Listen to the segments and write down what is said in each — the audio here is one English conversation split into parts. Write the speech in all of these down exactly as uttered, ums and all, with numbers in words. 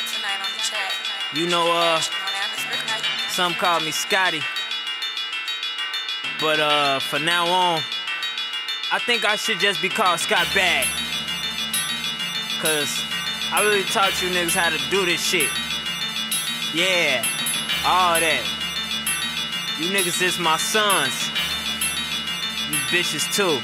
You know, uh, some call me Scotty, but uh, for now on, I think I should just be called Scott Bag, cause I really taught you niggas how to do this shit. Yeah, all that. You niggas is my sons. You bitches too.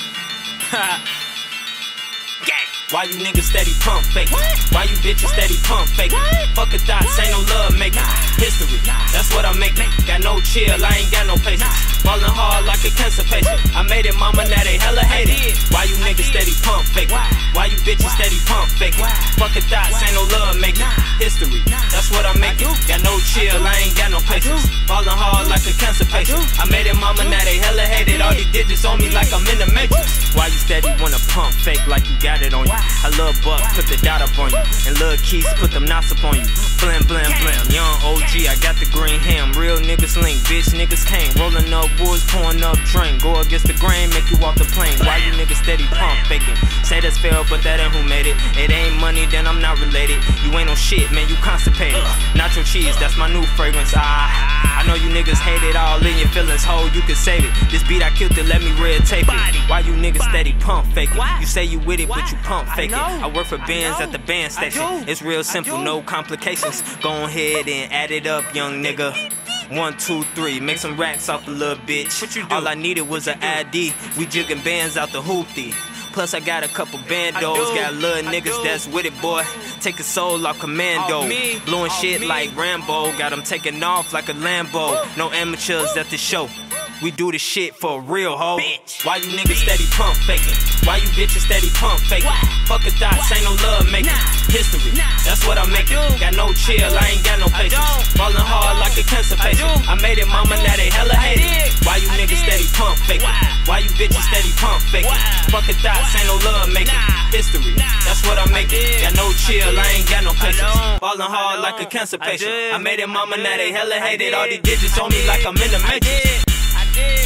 Gang. Why you niggas steady pump fake? Why you bitches steady pump fake? Fuck a thoughts, ain't no love making. History, that's what I'm making. Got no chill, I ain't got no patience. Ballin' hard like a cancer patient. I made it, mama, now they hella hate it. Why you niggas steady pump fake? Why you bitches steady pump fake? Fuck a thoughts, ain't no love making. History, that's what I'm making. Got no chill, I ain't got no patience. Ballin' hard like a cancer patient. I made it, mama, now they hella hate it. All these digits on me like I'm in the matrix. Why you steady wanna pump fake like you got it on you? I love Buck, put the dot up on you. And Lil Keys, put them knots up on you. Blam, blam, blam. Young O G, I got the green ham. Real niggas link, bitch niggas came. Rolling up woods, pouring up drink. Go against the grain, make you off the plane. Why you niggas steady pump faking? Say that's fail, but that ain't who made it. It ain't money, then I'm not related. You ain't no shit, man, you constipated. Nacho cheese, that's my new fragrance. Ah, I know you niggas hate it all in your feelings. Ho, you can save it. This beat I killed it, let me red tape it. Why you niggas steady pump faking? You say you with it, but you pump faking. I work for Benz at the band station. It's real simple, no complications. Go ahead and add it up, young nigga. One, two, three, make some racks off a little bitch. What you do? All I needed was an I D. We jigging bands out the hoopty. Plus I got a couple bandos, got little niggas that's with it, boy. Take a soul off commando, blowing shit like Rambo. Got them taking off like a Lambo. No amateurs at the show. We do this shit for real, ho. Bitch. Why you niggas steady pump faking? Why you bitches steady pump faking? Fuck a thoughts, ain't no love making. History, that's what I'm making. Got no chill, I ain't got no patience. Ballin' hard like a cancer patient. I made it, mama, now they hella hate it. Why you niggas steady pump faking? Why you bitches steady pump faking? Fuck a thoughts, ain't no love making. History, that's what I'm making. Got no chill, I ain't got no patience. Ballin' hard like a cancer patient. I made it, mama, now they hella hate it. All these digits on me like I'm in the matrix. Yeah.